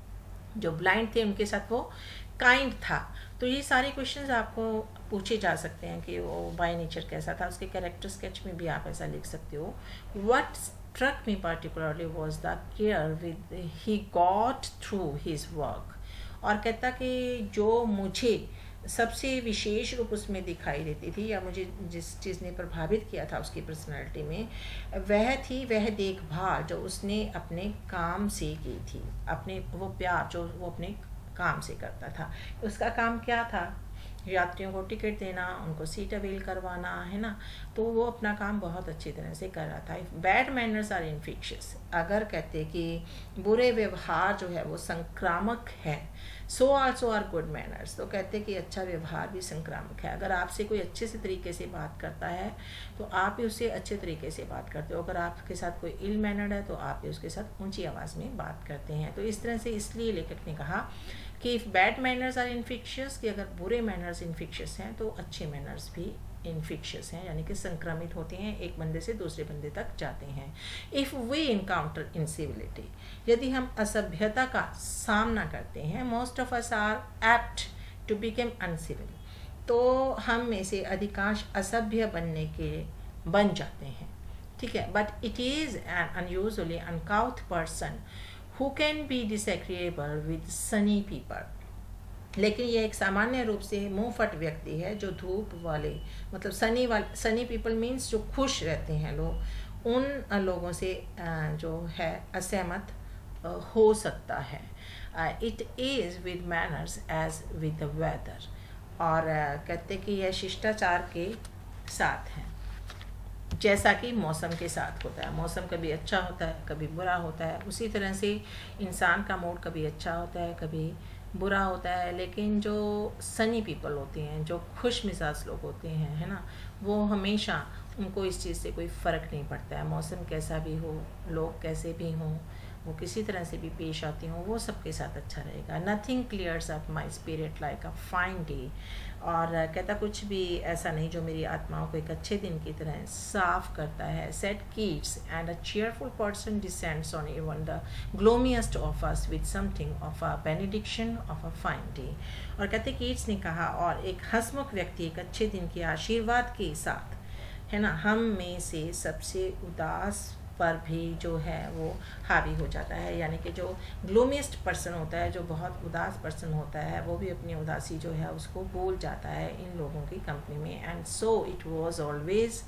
जो ब्लाइंड थे उनके साथ वो काइंड था। तो ये सारे क्वेश्चंस आपको पूछे जा सकते हैं कि वो बाय नेचर कैसा था। उसके कैरेक्टर स्केच में भी आप ऐसा लिख सकते हो। What struck me particularly was the care with he got through his work। और कहता कि जो मुझे सबसे विशेष रूप उसमें दिखाई देती थी या मुझे जिस चीज़ ने प्रभावित किया था उसकी पर्सनालिटी में, वह थी वह देखभाल जो उसने अपने काम से की थी, अपने वो प्यार जो वो अपने काम से करता था। उसका काम क्या था? यात्रियों को टिकट देना, उनको सीट अवेल करवाना, है ना। तो वो अपना काम बहुत अच्छी तरह से कर रहा था। बैड मैनर्स आर इन्फेक्शियस, अगर कहते कि बुरे व्यवहार जो है वो संक्रामक है, so also are good manners, तो कहते कि अच्छा व्यवहार भी संक्रामक है। अगर आपसे कोई अच्छे से तरीके से बात करता है तो आप भी उससे अच्छे तरीके से बात करते हो। अगर आपके साथ कोई इल मैनर्ड है तो आप भी उसके साथ ऊंची आवाज़ में बात करते हैं। तो इस तरह से इसलिए लेखक ने कहा कि if bad manners are infectious, कि अगर बुरे मैनर्स इन्फेक्शियस हैं तो अच्छे मैनर्स भी इन्फेक्शियस हैं, यानी कि संक्रमित होते हैं, एक बंदे से दूसरे बंदे तक जाते हैं। इफ़ वी इनकाउंटर इनसिविलिटी, यदि हम असभ्यता का सामना करते हैं, most of us are apt to become uncivil, तो हम में से अधिकांश असभ्य बनने के बन जाते हैं, ठीक है। But it is an unusually uncouth person who can be disagreeable with sunny people, लेकिन ये एक सामान्य रूप से मुंहफट व्यक्ति है जो धूप वाले, मतलब सनी वाले, सनी पीपल मीन्स जो खुश रहते हैं लोग, उन लोगों से जो है असहमत हो सकता है। It is with manners as with the weather, और कहते कि यह शिष्टाचार के साथ है जैसा कि मौसम के साथ होता है। मौसम कभी अच्छा होता है, कभी बुरा होता है। उसी तरह से इंसान का मूड कभी अच्छा होता है, कभी बुरा होता है। लेकिन जो सनी पीपल होते हैं, जो खुश मिजाज लोग होते हैं, है ना, वो हमेशा, उनको इस चीज़ से कोई फ़र्क नहीं पड़ता है। मौसम कैसा भी हो, लोग कैसे भी हों, वो किसी तरह से भी पेश आती हूँ, वो सबके साथ अच्छा रहेगा। Nothing clears up my spirit like a fine day, और कहता कुछ भी ऐसा नहीं जो मेरी आत्माओं को एक अच्छे दिन की तरह साफ करता है। Said Keats, and a cheerful person descends on even the gloomiest of us with something of a benediction of a fine day. और कहते कीट्स ने कहा, और एक हंसमुख व्यक्ति एक अच्छे दिन के आशीर्वाद के साथ, है ना, हम में से सबसे उदास पर भी जो है वो हावी हो जाता है। यानी कि जो ग्लोमिएस्ट पर्सन होता है, जो बहुत उदास पर्सन होता है, वो भी अपनी उदासी जो है उसको भूल जाता है इन लोगों की कंपनी में। And so it was always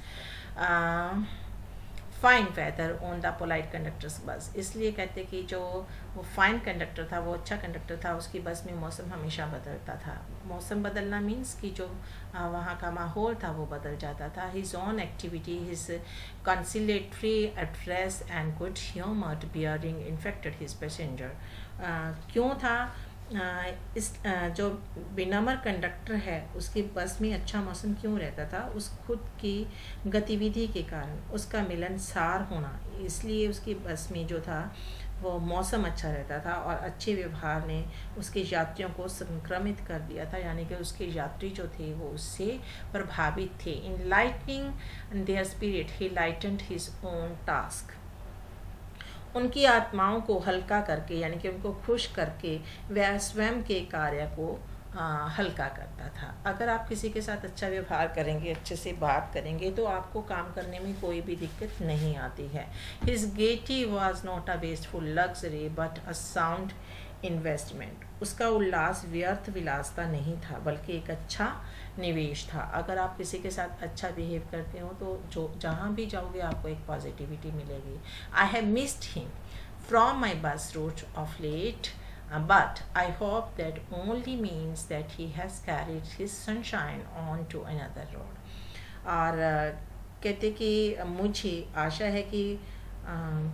fine weather on the polite conductors bus. इसलिए कहते कि जो वो फाइन कंडक्टर था, वो अच्छा कंडक्टर था, उसकी बस में मौसम हमेशा बदलता था। मौसम बदलना मीन्स कि जो वहाँ का माहौल था वो बदल जाता था। His own activity, his conciliatory address and good humoured bearing infected his passenger. क्यों था? Uh, इस uh, जो विनम्र कंडक्टर है उसकी बस में अच्छा मौसम क्यों रहता था? उस खुद की गतिविधि के कारण, उसका मिलनसार होना, इसलिए उसकी बस में जो था वो मौसम अच्छा रहता था। और अच्छे व्यवहार ने उसके यात्रियों को संक्रमित कर दिया था, यानी कि उसके यात्री जो थे वो उससे प्रभावित थे। In lightening their spirit he lightened his own task, उनकी आत्माओं को हल्का करके, यानी कि उनको खुश करके वह स्वयं के कार्य को आ, हल्का करता था। अगर आप किसी के साथ अच्छा व्यवहार करेंगे, अच्छे से बात करेंगे, तो आपको काम करने में कोई भी दिक्कत नहीं आती है। His gaiety was not a wasteful luxury but a sound investment. उसका उल्लास व्यर्थ विलासता नहीं था बल्कि एक अच्छा निवेश था। अगर आप किसी के साथ अच्छा बिहेव करते हो तो जो जहाँ भी जाओगे आपको एक पॉजिटिविटी मिलेगी। I have missed him from my bus route of late Uh, but I hope that only means that he has carried his sunshine on to another road. और uh, कहते कि मुझे आशा है कि uh,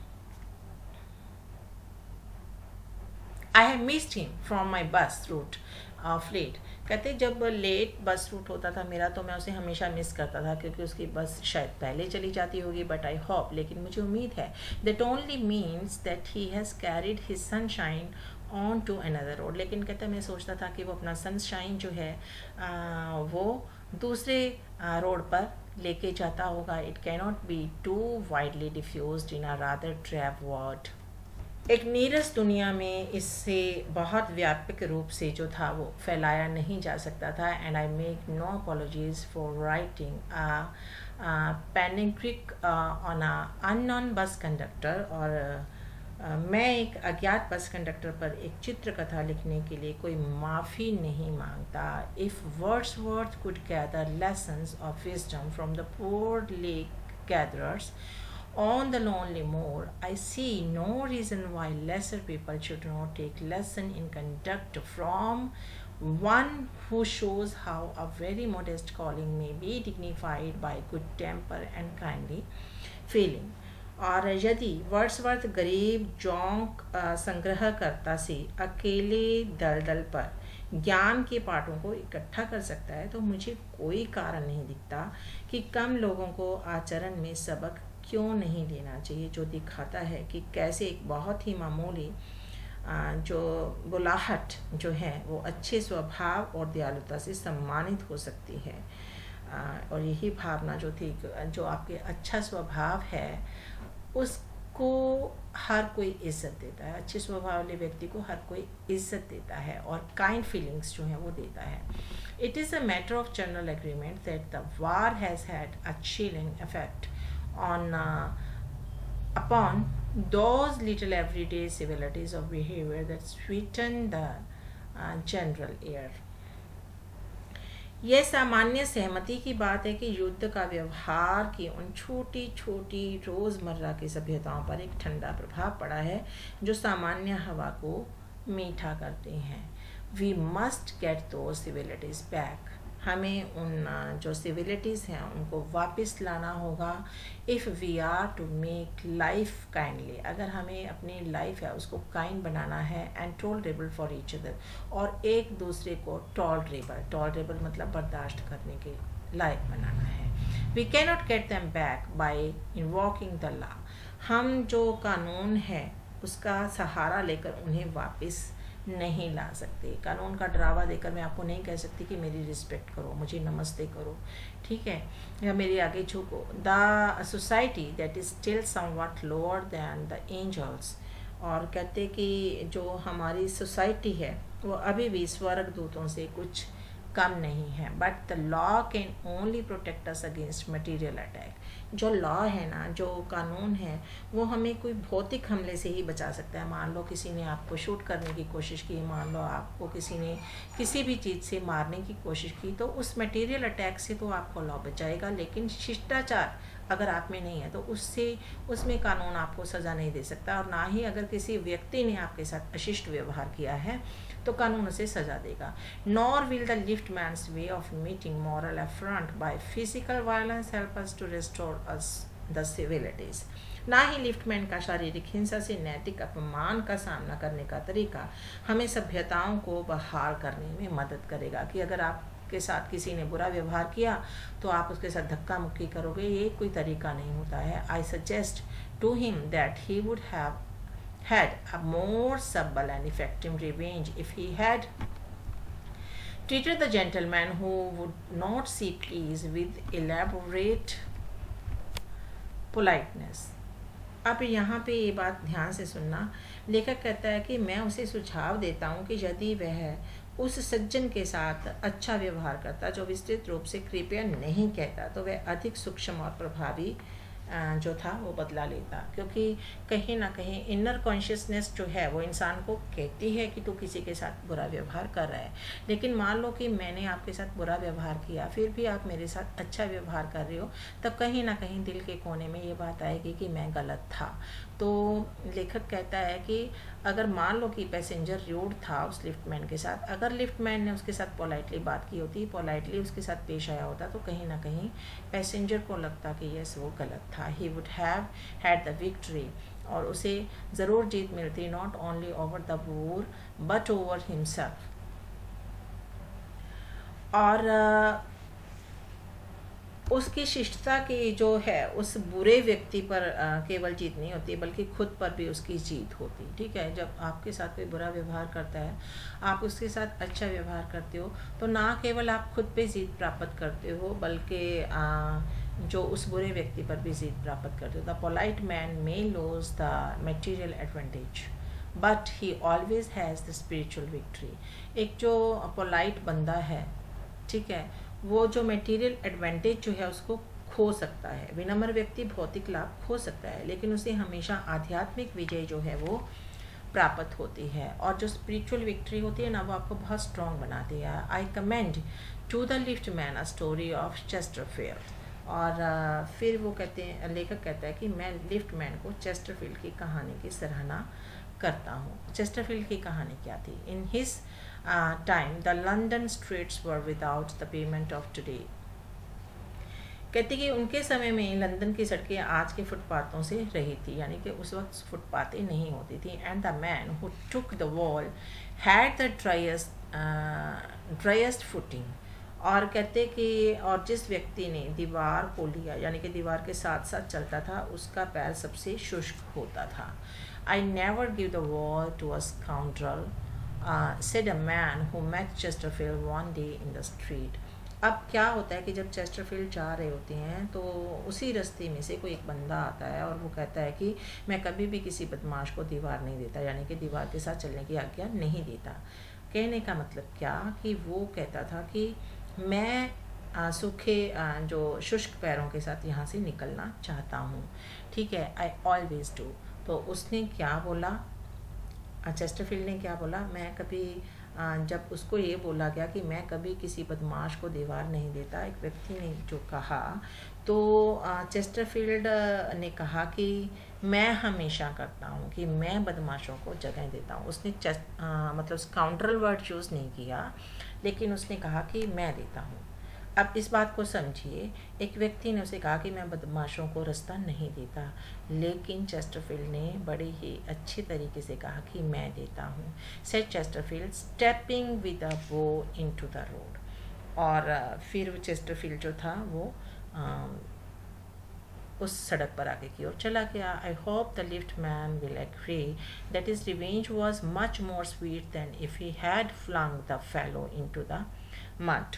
I have missed him from my bus route of late. कहते जब late bus route होता था मेरा तो मैं उसे हमेशा मिस करता था क्योंकि उसकी बस शायद पहले चली जाती होगी, बट आई होप, लेकिन मुझे उम्मीद है, that only means that he has carried his sunshine on to another road. लेकिन कहते मैं सोचता था कि वो अपना सनशाइन जो है आ, वो दूसरे रोड पर लेके जाता होगा। It cannot be too widely diffused in a rather drab world. एक नीरस दुनिया में इससे बहुत व्यापक रूप से जो था वो फैलाया नहीं जा सकता था। And I make no apologies for writing panegyric on a unknown bus conductor. और uh, मैं एक अज्ञात बस कंडक्टर पर एक चित्र कथा लिखने के लिए कोई माफ़ी नहीं मांगता। If Wordsworth could gather lessons of wisdom from the poor leech gatherers on the lonely moor, I see no reason why lesser people should not take lesson in conduct from one who shows how a very modest calling may be dignified by good temper and kindly feeling. और यदि Wordsworth गरीब जोंक संग्रह करता से अकेले दलदल पर ज्ञान के पाठों को इकट्ठा कर सकता है तो मुझे कोई कारण नहीं दिखता कि कम लोगों को आचरण में सबक क्यों नहीं लेना चाहिए, जो दिखाता है कि कैसे एक बहुत ही मामूली जो बुलाहट जो है वो अच्छे स्वभाव और दयालुता से सम्मानित हो सकती है। और यही भावना जो थी, जो आपके अच्छा स्वभाव है उसको हर कोई इज्जत देता है। अच्छे स्वभाव वाले व्यक्ति को हर कोई इज्जत देता है और काइंड फीलिंग्स जो है वो देता है। It is a matter of general agreement that the war has had a chilling effect on uh, upon those little everyday civilities of behavior that sweeten the uh, general air. यह सामान्य सहमति की बात है कि युद्ध का व्यवहार की उन छोटी छोटी रोज़मर्रा की सभ्यताओं पर एक ठंडा प्रभाव पड़ा है जो सामान्य हवा को मीठा करते हैं। We must get those civilities back. हमें उन जो सिविलिटीज़ हैं उनको वापस लाना होगा। If we are to make life kindly, अगर हमें अपनी लाइफ है उसको काइंड बनाना है, and tolerable for each other, और एक दूसरे को टॉलरेबल, टॉलरेबल मतलब बर्दाश्त करने के लायक बनाना है। We cannot get them back by invoking the law. हम जो कानून है उसका सहारा लेकर उन्हें वापस नहीं ला सकते। कानून का डरावा देकर मैं आपको नहीं कह सकती कि मेरी रिस्पेक्ट करो, मुझे नमस्ते करो, ठीक है, या मेरे आगे झुको। The society that is still somewhat lower than the angels. और कहते कि जो हमारी सोसाइटी है वो अभी भी स्वर्ग दूतों से कुछ कम नहीं है। But the law can only protect us against material attack. जो लॉ है ना, जो कानून है, वो हमें कोई भौतिक हमले से ही बचा सकता है। मान लो किसी ने आपको शूट करने की कोशिश की, मान लो आपको किसी ने किसी भी चीज़ से मारने की कोशिश की, तो उस मटेरियल अटैक से तो आपको लॉ बचाएगा, लेकिन शिष्टाचार अगर आप में नहीं है तो उससे उसमें कानून आपको सज़ा नहीं दे सकता। और ना ही अगर किसी व्यक्ति ने आपके साथ अशिष्ट व्यवहार किया है तो कानून उसे सजा देगा। Nor will the lift man's way of meeting moral affront by physical violence help us to restore us the civilities. ना ही लिफ्टमैन का शारीरिक हिंसा से नैतिक अपमान का सामना करने का तरीका हमें सभ्यताओं को बहाल करने में मदद करेगा। कि अगर आप के साथ किसी ने बुरा व्यवहार किया तो आप उसके साथ धक्का मुक्की करोगे, ये कोई तरीका नहीं होता है। I suggest to him that he would have had a more subtle and effective revenge if he had treated the gentleman who would not see please with elaborate politeness. अब यहाँ पे ये बात ध्यान से सुनना। लेखक कहता है कि मैं उसे सुझाव देता हूँ कि यदि वह उस सज्जन के साथ अच्छा व्यवहार करता जो विस्तृत रूप से कृपया नहीं कहता, तो वह अधिक सूक्ष्म और प्रभावी जो था वो बदला लेता। क्योंकि कहीं ना कहीं इनर कॉन्शियसनेस जो है वो इंसान को कहती है कि तू किसी के साथ बुरा व्यवहार कर रहा है, लेकिन मान लो कि मैंने आपके साथ बुरा व्यवहार किया, फिर भी आप मेरे साथ अच्छा व्यवहार कर रहे हो, तब कहीं ना कहीं दिल के कोने में ये बात आएगी कि मैं गलत था। तो लेखक कहता है कि अगर मान लो कि पैसेंजर रूड था उस लिफ्टमैन के साथ, अगर लिफ्टमैन ने उसके साथ पोलाइटली बात की होती, पोलाइटली उसके साथ पेश आया होता, तो कहीं ना कहीं पैसेंजर को लगता कि यस वो गलत था, he would have had the victory, और उसे ज़रूर जीत मिलती, not only over the boor but over himself. और uh, उसकी शिष्टता की जो है उस बुरे व्यक्ति पर केवल जीत नहीं होती, बल्कि खुद पर भी उसकी जीत होती। ठीक है, जब आपके साथ कोई बुरा व्यवहार करता है, आप उसके साथ अच्छा व्यवहार करते हो, तो ना केवल आप खुद पे जीत प्राप्त करते हो, बल्कि जो उस बुरे व्यक्ति पर भी जीत प्राप्त करते हो। The polite man may lose the material advantage but he always has the spiritual victory. एक जो पोलाइट बंदा है, ठीक है, वो जो मटेरियल एडवांटेज जो है उसको खो सकता है। विनम्र व्यक्ति भौतिक लाभ खो सकता है, लेकिन उसे हमेशा आध्यात्मिक विजय जो है वो प्राप्त होती है। और जो स्पिरिचुअल विक्ट्री होती है ना, वो आपको बहुत स्ट्रॉन्ग बनाती है। I commend to the lift man a story of Chesterfield. और uh, फिर वो कहते हैं, लेखक कहता है कि मैं लिफ्ट मैन को चेस्टरफील्ड की कहानी की सराहना करता हूँ। चेस्टरफील्ड की कहानी क्या थी? In his time the London streets were without the payment of today. कहते कि उनके समय में लंदन की सड़कें आज के फुटपाथों से रही थी, यानी कि उस वक्त फुटपाथें नहीं होती थी। And the man who took the wall had the driest driest footing. और कहते कि और जिस व्यक्ति ने दीवार को लिया, यानी कि दीवार के साथ साथ चलता था, उसका पैर सबसे शुष्क होता था। I never give the wall to a scoundrel said a man who met Chesterfield one day in the street. अब क्या होता है कि जब चेस्टरफील्ड जा रहे होते हैं तो उसी रास्ते में से कोई एक बंदा आता है और वो कहता है कि मैं कभी भी किसी बदमाश को दीवार नहीं देता, यानी कि दीवार के साथ चलने की आज्ञा नहीं देता। कहने का मतलब क्या कि वो कहता था कि मैं आ, सूखे आ, जो शुष्क पैरों के साथ यहाँ से निकलना चाहता हूँ। ठीक है, आई ऑलवेज डू। तो उसने क्या बोला, चेस्टरफील्ड ने क्या बोला, मैं कभी आ, जब उसको ये बोला गया कि मैं कभी किसी बदमाश को दीवार नहीं देता, एक व्यक्ति ने जो कहा, तो आ, चेस्टरफील्ड ने कहा कि मैं हमेशा करता हूँ कि मैं बदमाशों को जगह देता हूँ। उसने आ, मतलब स्काउंड्रल वर्ड चूज़ नहीं किया, लेकिन उसने कहा कि मैं देता हूँ। अब इस बात को समझिए, एक व्यक्ति ने उसे कहा कि मैं बदमाशों को रास्ता नहीं देता, लेकिन चेस्टरफील्ड ने बड़े ही अच्छे तरीके से कहा कि मैं देता हूँ। Said Chesterfield stepping with a bow into the road. और फिर चेस्टरफील्ड जो था वो आ, उस सड़क पर आगे की ओर चला गया। I hope the lift man will agree that his revenge was much more sweet than if he had flung the fellow into the mud.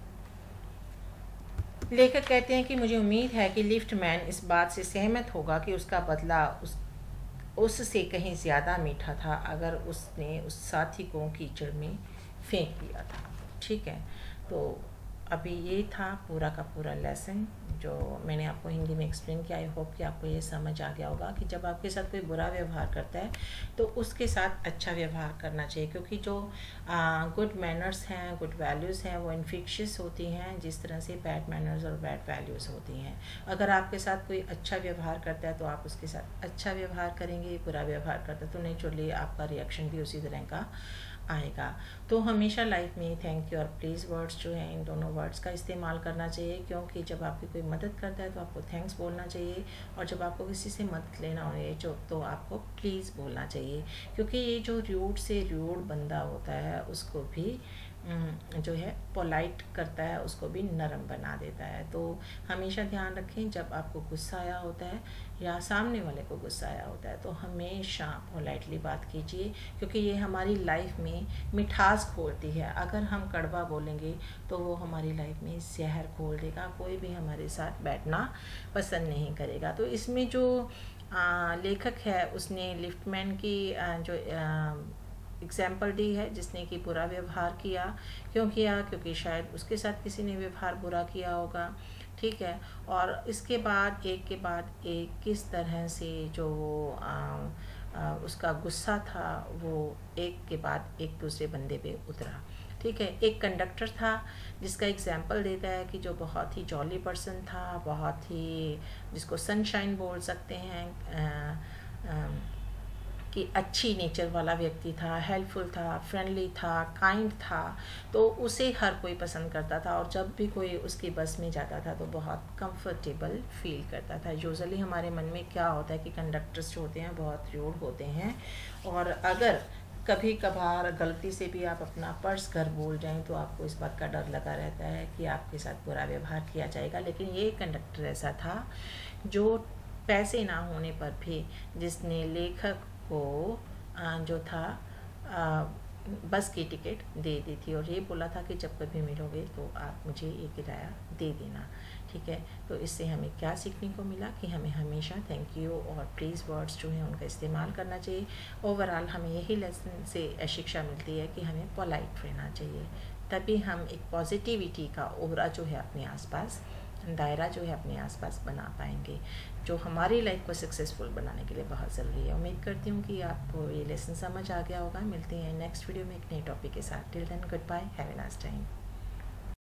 लेखक कहते हैं कि मुझे उम्मीद है कि लिफ्ट मैन इस बात से सहमत होगा कि उसका बदला उस उससे कहीं ज़्यादा मीठा था अगर उसने उस साथी को कीचड़ में फेंक दिया था। ठीक है, तो अभी ये था पूरा का पूरा लेसन जो मैंने आपको हिंदी में एक्सप्लेन किया। आई होप कि आपको ये समझ आ गया होगा कि जब आपके साथ कोई बुरा व्यवहार करता है तो उसके साथ अच्छा व्यवहार करना चाहिए, क्योंकि जो गुड मैनर्स हैं, गुड वैल्यूज़ हैं, वो इनफिक्शियस होती हैं जिस तरह से बैड मैनर्स और बैड वैल्यूज़ होती हैं। अगर आपके साथ कोई अच्छा व्यवहार करता है तो आप उसके साथ अच्छा व्यवहार करेंगे, बुरा व्यवहार करता है तो नेचुरली आपका रिएक्शन भी उसी तरह का आएगा। तो हमेशा लाइफ में थैंक यू और प्लीज़ वर्ड्स जो हैं, इन दोनों वर्ड्स का इस्तेमाल करना चाहिए, क्योंकि जब आपकी कोई मदद करता है तो आपको थैंक्स बोलना चाहिए, और जब आपको किसी से मदद लेना हो जो तो आपको प्लीज़ बोलना चाहिए, क्योंकि ये जो रूड से रूड बंदा होता है उसको भी जो है पोलाइट करता है, उसको भी नरम बना देता है। तो हमेशा ध्यान रखें, जब आपको गुस्सा आया होता है या सामने वाले को गुस्सा आया होता है तो हमेशा पोलाइटली बात कीजिए, क्योंकि ये हमारी लाइफ में मिठास खोलती है। अगर हम कड़वा बोलेंगे तो वो हमारी लाइफ में जहर खोल देगा, कोई भी हमारे साथ बैठना पसंद नहीं करेगा। तो इसमें जो आ, लेखक है उसने लिफ्टमैन की आ, जो आ, एग्जाम्पल दी है जिसने कि बुरा व्यवहार किया। क्यों किया? क्योंकि शायद उसके साथ किसी ने व्यवहार बुरा किया होगा, ठीक है। और इसके बाद एक के बाद एक किस तरह से जो आ, आ, उसका गुस्सा था वो एक के बाद एक दूसरे बंदे पे उतरा, ठीक है। एक कंडक्टर था जिसका एग्जाम्पल देता है कि जो बहुत ही जॉली पर्सन था, बहुत ही जिसको सनशाइन बोल सकते हैं, आ, आ, कि अच्छी नेचर वाला व्यक्ति था, हेल्पफुल था, फ्रेंडली था, काइंड था, तो उसे हर कोई पसंद करता था और जब भी कोई उसकी बस में जाता था तो बहुत कंफर्टेबल फील करता था। यूजुअली हमारे मन में क्या होता है कि कंडक्टर्स जो होते हैं बहुत रूड होते हैं, और अगर कभी कभार गलती से भी आप अपना पर्स घर भूल जाएं तो आपको इस बात का डर लगा रहता है कि आपके साथ बुरा व्यवहार किया जाएगा। लेकिन ये कंडक्टर ऐसा था जो पैसे ना होने पर भी जिसने लेखक को जो था बस की टिकट दे दी थी और ये बोला था कि जब कभी मिलोगे तो आप मुझे ये किराया दे देना, ठीक है। तो इससे हमें क्या सीखने को मिला कि हमें हमेशा थैंक यू और प्लीज़ वर्ड्स जो हैं उनका इस्तेमाल करना चाहिए। ओवरऑल हमें यही लेसन से शिक्षा मिलती है कि हमें पोलाइट रहना चाहिए, तभी हम एक पॉजिटिविटी का ओरा जो है अपने आसपास, दायरा जो है अपने आसपास बना पाएंगे, जो हमारी लाइफ को सक्सेसफुल बनाने के लिए बहुत ज़रूरी है। उम्मीद करती हूँ कि आपको ये लेसन समझ आ गया होगा। मिलते हैं नेक्स्ट वीडियो में एक नए टॉपिक के साथ। Till then goodbye, have a nice time.